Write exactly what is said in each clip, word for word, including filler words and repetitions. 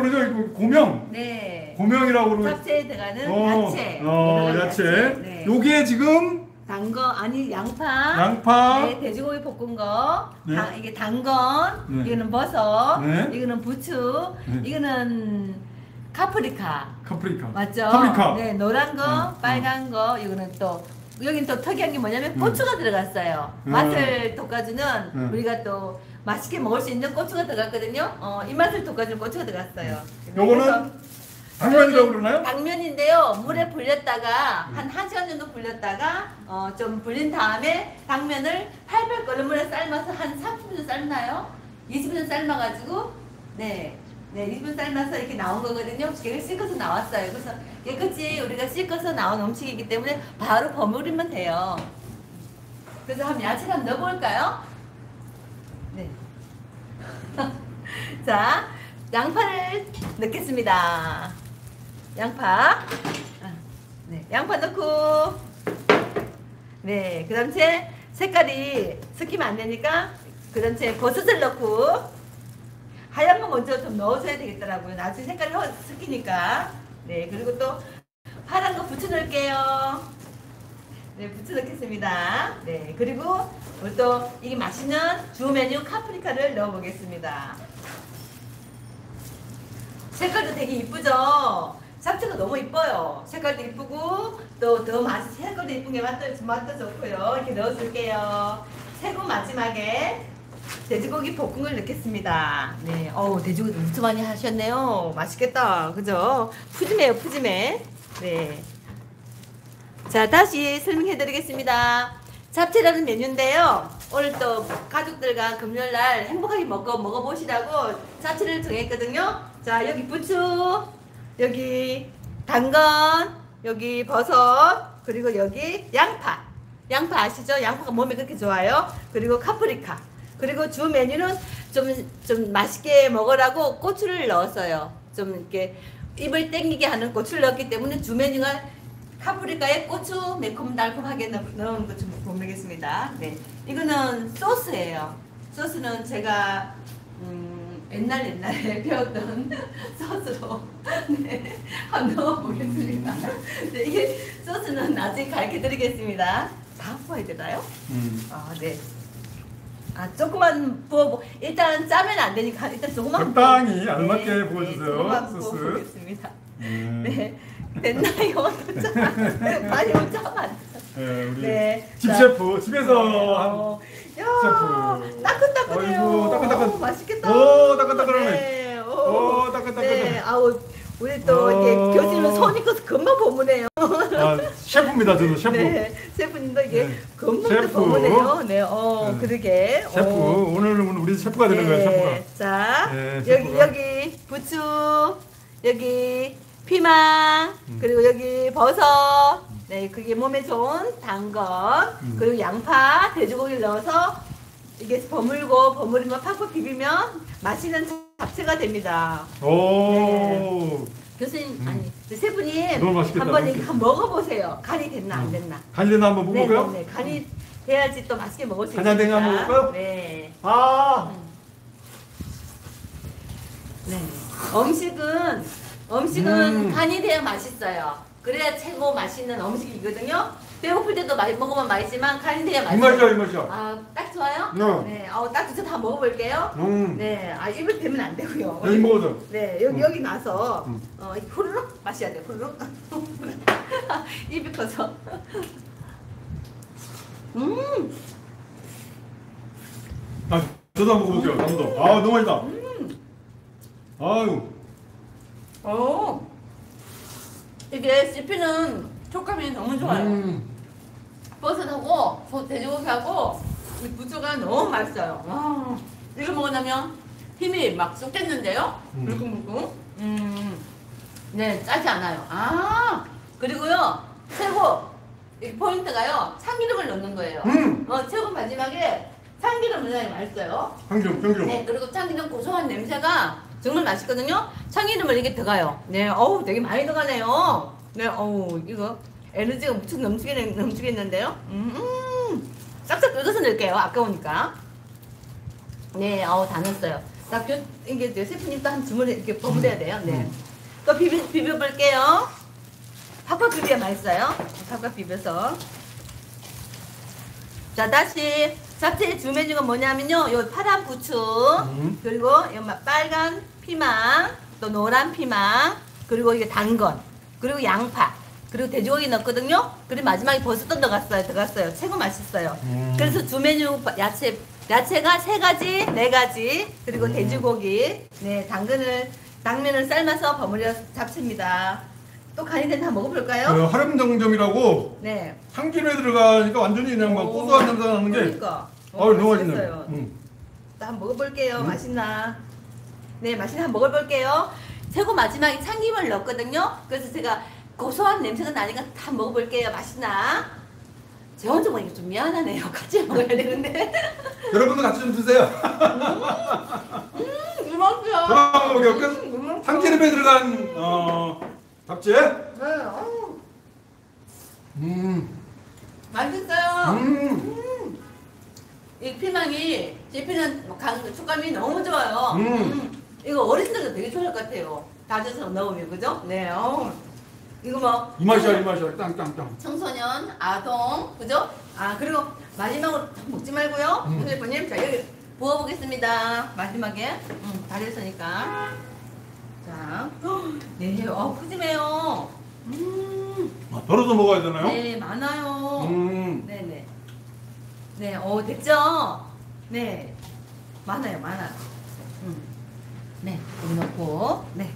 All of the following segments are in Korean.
그래서 고명. 네. 고명이라고 그러고. 잡채에 들어가는 어, 야채. 어, 야채. 야채. 네. 요게 지금 단거 아니 양파. 양파. 네, 돼지고기 볶은 거. 네. 다, 이게 단건. 네. 이거는 버섯. 네. 이거는 부추. 네. 이거는 카프리카. 카프리카. 맞죠? 파프리카. 네, 노란 거, 네. 빨간 거. 이거는 또 여긴 또 특이한 게 뭐냐면 음. 고추가 들어갔어요. 음. 맛을 돋궈주는 음. 우리가 또 맛있게 먹을 수 있는 고추가 들어갔거든요. 어, 이 맛을 돋궈주는 고추가 들어갔어요. 요거는 당면이라고 그러나요? 당면인데요. 물에 불렸다가 한 1시간 정도 불렸다가 어, 좀 불린 다음에 당면을 팔백 끓는 물에 삶아서 한 삼십 분 삶나요? 이십 분 삶아가지고 네. 네, 이십 분 삶아서 이렇게 나온 거거든요. 깨끗이 씻어서 나왔어요. 그래서 깨끗이 우리가 씻어서 나온 음식이기 때문에 바로 버무리면 돼요. 그래서 한번 야채를 한번 넣어볼까요? 네. 자, 양파를 넣겠습니다. 양파. 네, 양파 넣고. 네, 그 다음 채 색깔이 섞이면 안 되니까 그 다음 채 버섯을 넣고. 하얀 거 먼저 좀 넣어줘야 되겠더라고요. 나중에 색깔이 섞이니까. 네, 그리고 또 파란 거 부추 넣을게요. 네, 부추 넣겠습니다. 네, 그리고 우리 또 이게 맛있는 주 메뉴 카프리카를 넣어보겠습니다. 색깔도 되게 이쁘죠? 잡채가 너무 이뻐요. 색깔도 이쁘고 또 더 맛이 색깔도 이쁜 게 맛도, 맛도 좋고요. 이렇게 넣어줄게요. 최고 마지막에 돼지고기 볶은 걸 넣겠습니다. 네, 어우 돼지고기 엄청 많이 하셨네요. 맛있겠다, 그죠? 푸짐해요, 푸짐해. 네. 자, 다시 설명해드리겠습니다. 잡채라는 메뉴인데요. 오늘 또 가족들과 금요일날 행복하게 먹고 먹어보시라고 잡채를 정했거든요. 자, 여기 부추, 여기 당근, 여기 버섯, 그리고 여기 양파. 양파 아시죠? 양파가 몸에 그렇게 좋아요. 그리고 카프리카. 그리고 주 메뉴는 좀, 좀 맛있게 먹으라고 고추를 넣었어요. 좀 이렇게 입을 땡기게 하는 고추를 넣었기 때문에 주 메뉴가 카프리카에 고추 매콤달콤하게 넣은 것 좀 보내겠습니다. 네. 이거는 소스예요. 소스는 제가, 음, 옛날 옛날에 배웠던 소스로, 네, 한번 넣어보겠습니다. 네, 이게 소스는 나중에 가르쳐 드리겠습니다. 다 부어야 되나요? 음. 아, 네. 아, 조금만 부어보, 일단 짜면 안 되니까 일단 조금만 적당히 부어, 알맞게 네, 부어주세요. 네, 조금만 소스. 부어보겠습니다. 음. 네. 됐나요? 많이 못 짜면 네, 우리 네. 집 자, 셰프 집에서 한 어, 야, 셰프. 따끈따끈해요. 아이고, 따끈따끈. 오, 맛있겠다. 오, 따끈따끈하네. 네, 오, 오, 따끈따끈. 네, 아우, 우리 또 이렇게 어. 교수님은 손이 커서 금방 버무네요. 아, 셰프입니다, 저도 셰프. 네, 셰프님도 이게 네. 금방 셰프. 또 버무네요. 네, 어, 네. 그러게. 셰프. 어. 오늘은 우리 셰프가 되는 네, 거예요, 셰프가. 자, 네, 여기 셰프가. 여기 부추, 여기 피망, 음. 그리고 여기 버섯, 네, 그게 몸에 좋은 당근, 음. 그리고 양파, 돼지고기를 넣어서 이게 버물고 버무리면 팍팍 비비면 맛있는 잡채가 됩니다. 오. 교수님, 음. 아니, 셰프님, 너무 맛있겠다, 한번 맛있겠다. 이렇게 한번 먹어보세요. 간이 됐나 안 됐나? 간이 됐나 한번 네, 먹어볼까요? 네, 네, 간이 돼야지 또 맛있게 먹을 수 간이 안 있으니까. 되냐 한번 먹을까요? 네. 아. 네. 음식은 음식은 음. 간이 돼야 맛있어요. 그래야 최고 맛있는 음식이거든요. 배고플 때도 많이 먹으면 맛있지만 간이 돼야 이 맛있어요. 맛이야, 이 맛이야. 아, 딱 좋아요? 네. 네. 어, 딱 진짜 다 먹어볼게요. 음. 네. 아, 입을 대면 안 되고요. 여기 먹어줘. 네. 여기 음. 여기 나서 음. 어, 후루룩 마셔야 돼. 후루룩. 입이 커서. 음. 아, 저도 한번 먹어볼게요, 나무도. 아, 너무 맛있다. 음. 아유. 오. 이게 씹히는 촉감이 너무 좋아요. 음. 버섯하고 소- 돼지고기하고 이 부추가 너무 맛있어요. 와, 이거 먹으려면 힘이 막 쏟겠는데요? 음. 물컹물컹. 음, 네, 짜지 않아요. 아, 그리고요, 최고 이 포인트가요, 참기름을 넣는 거예요. 음. 어, 최고 마지막에 참기름 넣어야 맛있어요. 참기름, 참기름. 네, 그리고 참기름 고소한 냄새가 정말 맛있거든요. 참기름을 이게 들어가요. 네, 어우, 되게 많이 들어가네요. 네, 어우, 이거 에너지가 무척 넘치겠, 넘치겠는데요. 음, 음. 싹싹 긁어서 넣을게요. 아까우니까. 네, 어우, 다 넣었어요. 딱 요- 이게 이제 셰프님 또 한 주문에 이렇게 버무려야 돼요. 네. 또 비벼 비벼볼게요. 팍팍 비벼야 맛있어요. 팍팍 비벼서. 자 다시 잡채의 주 메뉴가 뭐냐면요. 요 파란 부추 음. 그리고 요 마- 빨간 피망 또 노란 피망 그리고 이게 당근 그리고 양파 그리고 돼지고기 넣었거든요. 그리고 마지막에 버섯도 넣어갔어요. 들어갔어요. 최고 맛있어요. 음. 그래서 주 메뉴 야채 야채가 세 가지 네 가지 그리고 음. 돼지고기 네 당근을 당면을 삶아서 버무려 잡채입니다. 또 간이 된다 먹어볼까요? 그 하렘정점이라고 네. 참기름에 들어가니까 완전히 그냥 막 오, 고소한 냄새 나는 게. 그러니까. 어우 너무 맛있네. 맛있겠어요. 음. 또 한번 먹어볼게요. 음. 맛있나? 네, 맛있나 한번 먹어볼게요. 최고 마지막에 참기름을 넣었거든요. 그래서 제가 고소한 냄새가 나니까 다 먹어볼게요. 맛있나? 제 혼자 먹으니까 좀 미안하네요. 같이 먹어야 되는데. 여러분도 같이 좀 드세요. 음, 이만큼. 그럼 여기 여기 음, 참기름에 들어간 어 잡채. 네, 어우, 음. 맛있어요. 음. 이 피망이 씹히는 간 촉감이 너무 좋아요. 음. 음, 이거 어르신들도 되게 좋아할 것 같아요. 다져서 넣으면 그죠? 네. 어. 이거 뭐 이 맛이야 이 맛이야 땅땅땅. 청소년, 아동, 그죠? 아 그리고 마지막으로 먹지 말고요. 음. 선생님, 자 여기 부어보겠습니다. 마지막에 음, 다 됐으니까. 자, 네, 어 푸짐해요. 음, 아, 덜어서 먹어야 되나요? 네 많아요. 음. 네, 네, 네, 어 됐죠? 네, 많아요, 많아요. 음, 네, 여기 넣고, 네.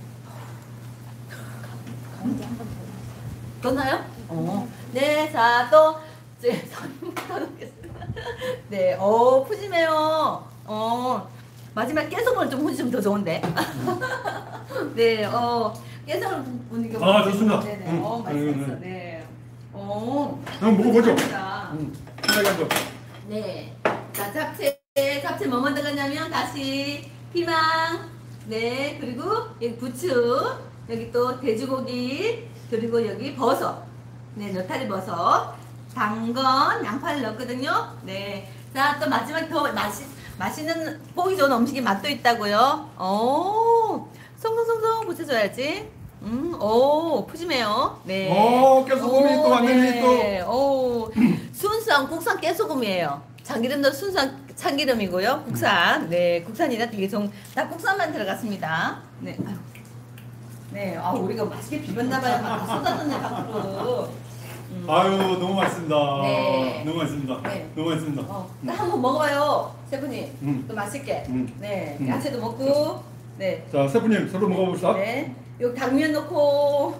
가운데 한번 더. 넣나요? 어. 네, 자, 또, 이제 선부터 넣겠습니다. 네, 어, 푸짐해요. 어, 마지막 깨소금을 좀 후주면 더 좋은데. 네, 어, 깨소금을 분위기가. 아, 좋습니다. 네네, 음, 어, 음, 맛있었어. 음. 네. 어, 한번 먹어보죠. 감사합니다. 음. 편하게 한번. 네. 자, 잡채, 잡채 뭐 먼저 가냐면 다시 피망, 네, 그리고 여기 부추, 여기 또 돼지고기, 그리고 여기 버섯, 네, 너타리 버섯, 당근, 양파를 넣었거든요. 네. 자, 또 마지막 더 맛있, 맛있는 보기 좋은 음식이 맛도 있다고요. 오, 송송송송 붙여줘야지. 음, 오, 푸짐해요. 네. 오, 깨소금이 또 완전히 네. 오, 순수한 국산 깨소금이에요. 참기름도 순수한 참기름이고요. 국산. 네, 국산이라 되게 좋은, 다 국산만 들어갔습니다. 네. 아유. 네, 아, 우리가 맛있게 비볐나봐요. 막 쏟아졌네, 밖으로. 음. 아유 너무 맛있습니다. 네. 너무 맛있습니다. 네. 너무 맛있습니다. 어, 딱 한번 먹어봐요, 셰프님. 음. 또 맛있게. 음. 네, 음. 야채도 먹고. 네. 자 셰프님 서로 먹어봅시다. 네. 여기 당면 넣고.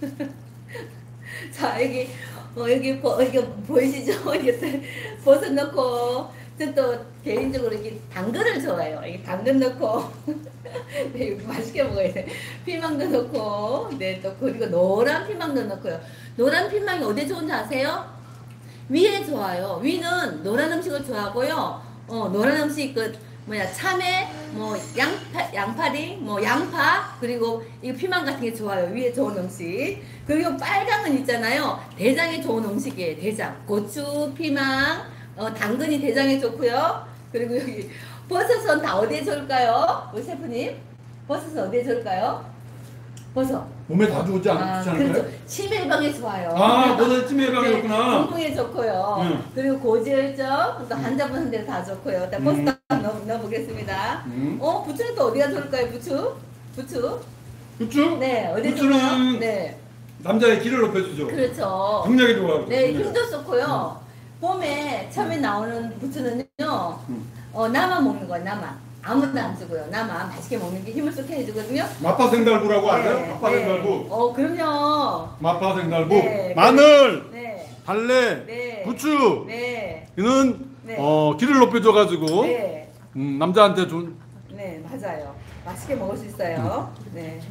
자, 여기, 어, 여기, 보, 여기 보이시죠? 이게 버섯 넣고. 전 또 개인적으로 이게 당근을 좋아해요. 이게 당근 넣고. 네, 이거 맛있게 먹어야 돼. 피망도 넣고. 네, 또 그리고 노란 피망도 넣고요. 노란 피망이 어디 좋은지 아세요? 위에 좋아요. 위는 노란 음식을 좋아하고요. 어, 노란 음식 그 뭐야 참외, 뭐 양파, 양파리, 뭐 양파 그리고 이 피망 같은 게 좋아요. 위에 좋은 음식. 그리고 빨강은 있잖아요. 대장에 좋은 음식이에요. 대장. 고추, 피망, 어, 당근이 대장에 좋고요. 그리고 여기 버섯은 다 어디에 좋을까요? 우리 셰프님? 버섯은 어디에 좋을까요? 버섯. 몸에 다 좋지 않, 아, 좋지 않을까요? 그렇죠. 치매 예방에 좋아요. 아 버섯 찜에 네, 해방이었구나. 건강에 좋고요. 음. 그리고 고지혈증, 또 환자분한 데 다 좋고요. 일단 버섯 음. 넣어, 넣어보겠습니다. 음. 어, 부추는 또 어디가 좋을까요? 부추? 부추? 부추? 네, 어디 부추는 좋나요? 네, 남자의 기를 높여주죠. 그렇죠. 정력이 좋아요. 네, 정력. 힘도 좋고요. 봄에 처음에 나오는 부추는요, 음. 어, 나만 먹는 거예요, 나만. 아무도 안 주고요. 나만 맛있게 먹는 게 힘을 쏟게 해주거든요. 마파생달구라고 아세요? 네, 마파생달구. 어, 그럼요. 마파생달구. 네, 마늘, 네, 달래, 네. 부추. 네, 이는 네. 어, 기를 높여줘가지고 네. 음, 남자한테 좀 네, 맞아요. 맛있게 먹을 수 있어요. 네.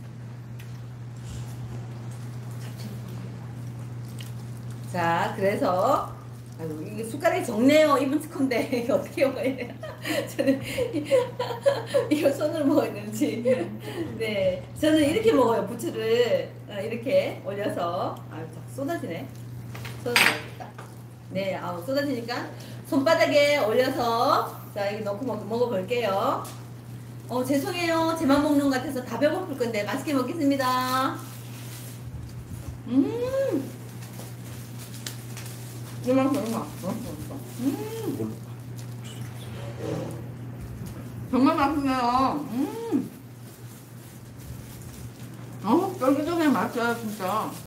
자, 그래서 아유, 이게 숟가락이 적네요. 이분 건데 이게 어떻게 먹어야 돼요? 저는 이거 손으로 먹어야 되는지. 네, 저는 이렇게 먹어요. 부추를 어, 이렇게 올려서 아유, 자꾸 쏟아지네. 손으로 먹겠다. 네, 아우 쏟아지니까 손바닥에 올려서 자 여기 넣고 먹, 먹어볼게요. 어, 죄송해요. 제만 먹는 것 같아서 다 배고플 건데 맛있게 먹겠습니다. 음. 정말 맛있어. 음. 정말 맛있네요. 음. 어, 쫄깃쫄깃 맛있어요, 진짜.